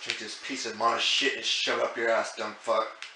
Take this piece of Mars shit and shove it up your ass, dumb fuck.